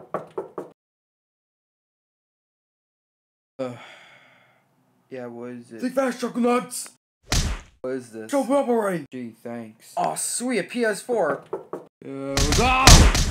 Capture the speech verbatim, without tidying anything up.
Uh, yeah, what is it? Think fast, Choco Nuts! What is this? Choco Operate! Gee, thanks. Oh, sweet, a P S four. Uh, ah!